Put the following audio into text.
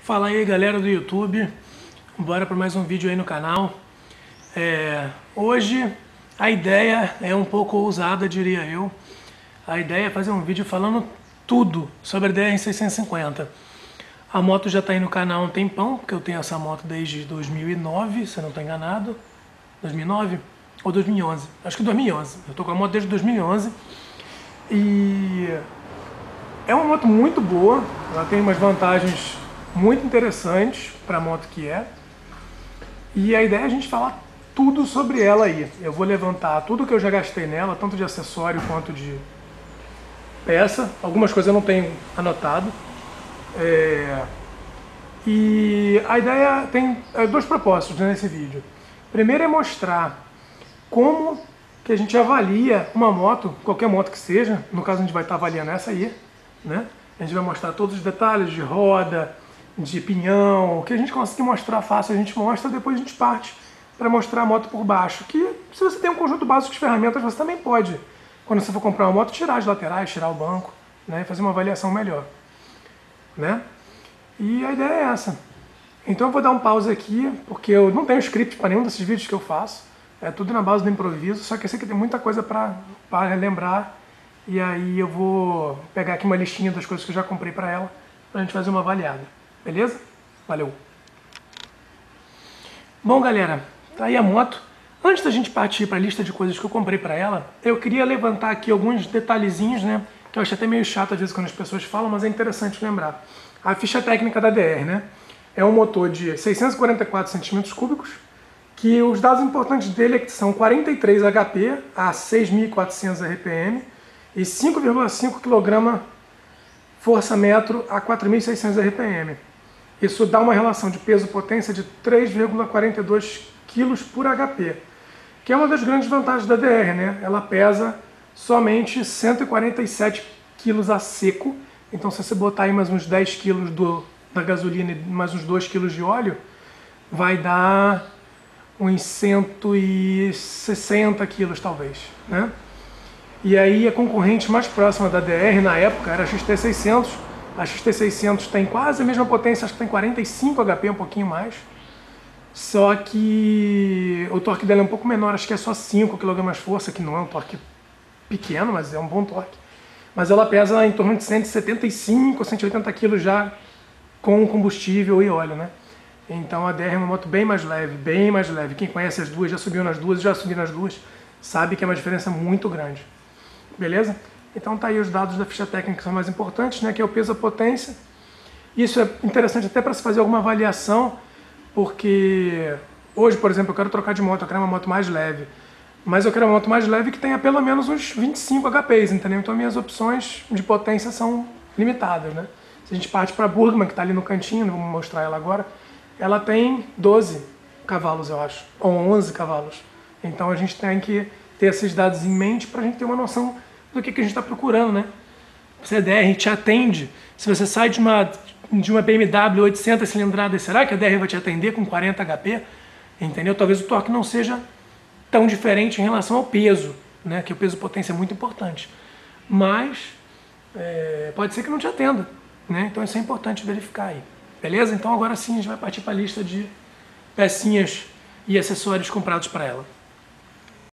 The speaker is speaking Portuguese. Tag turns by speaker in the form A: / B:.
A: Fala aí, galera do YouTube, bora para mais um vídeo aí no canal. Hoje a ideia é um pouco ousada, diria eu. A ideia é fazer um vídeo falando tudo sobre a DR-650. A moto já está aí no canal há um tempão, porque eu tenho essa moto desde 2009, se eu não estou enganado. 2009 ou 2011? Acho que 2011. Eu estou com a moto desde 2011 e é uma moto muito boa, ela tem umas vantagens muito interessantes para a moto que é. E a ideia é a gente falar tudo sobre ela aí. Eu vou levantar tudo que eu já gastei nela, tanto de acessório quanto de peça. Algumas coisas eu não tenho anotado. E a ideia tem dois propósitos nesse vídeo. Primeiro é mostrar como que a gente avalia uma moto, qualquer moto que seja. No caso a gente vai estar avaliando essa aí, né? A gente vai mostrar todos os detalhes de roda, de pinhão, o que a gente conseguir mostrar fácil a gente mostra, depois a gente parte para mostrar a moto por baixo, que se você tem um conjunto básico de ferramentas, você também pode, quando você for comprar uma moto, tirar as laterais, tirar o banco, né, e fazer uma avaliação melhor, né? E a ideia é essa. Então eu vou dar um pause aqui, porque eu não tenho script para nenhum desses vídeos que eu faço, é tudo na base do improviso, só que eu sei que tem muita coisa para relembrar, e aí eu vou pegar aqui uma listinha das coisas que eu já comprei para ela, para a gente fazer uma avaliada. Beleza? Valeu! Bom, galera, tá aí a moto. Antes da gente partir para a lista de coisas que eu comprei para ela, eu queria levantar aqui alguns detalhezinhos, né? Que eu acho até meio chato às vezes quando as pessoas falam, mas é interessante lembrar. A ficha técnica da DR, né? É um motor de 644 centímetros cúbicos, que os dados importantes dele é que são 43 HP a 6.400 RPM e 5,5 kg força-metro a 4.600 RPM. Isso dá uma relação de peso-potência de 3,42 kg por HP, que é uma das grandes vantagens da DR, né? Ela pesa somente 147 kg a seco, então se você botar aí mais uns 10 kg da gasolina e mais uns 2 kg de óleo, vai dar uns 160 kg talvez, né? E aí a concorrente mais próxima da DR na época era a XT600. A XT600 tem quase a mesma potência, acho que tem 45 HP, um pouquinho mais. Só que o torque dela é um pouco menor, acho que é só 5 kgf, que não é um torque pequeno, mas é um bom torque. Mas ela pesa em torno de 175, 180 kg já com combustível e óleo, né? Então a DR é uma moto bem mais leve, bem mais leve. Quem conhece as duas, já subiu nas duas, já subi nas duas, sabe que é uma diferença muito grande. Beleza? Então tá aí os dados da ficha técnica que são mais importantes, né, que é o peso, a potência. Isso é interessante até para se fazer alguma avaliação, porque hoje, por exemplo, eu quero trocar de moto, eu quero uma moto mais leve. Mas eu quero uma moto mais leve que tenha pelo menos uns 25 HPs, entendeu? Então minhas opções de potência são limitadas, né? Se a gente parte para a Burgman, que está ali no cantinho, vou mostrar ela agora, ela tem 12 cavalos, eu acho, ou 11 cavalos. Então a gente tem que ter esses dados em mente para a gente ter uma noção do que a gente está procurando, né? Se a DR te atende, se você sai de uma BMW 800 cilindradas, será que a DR vai te atender com 40 HP? Entendeu? Talvez o torque não seja tão diferente em relação ao peso, né? Que o peso-potência é muito importante. Mas pode ser que não te atenda, né? Então isso é importante verificar aí. Beleza? Então agora sim a gente vai partir para a lista de pecinhas e acessórios comprados para ela.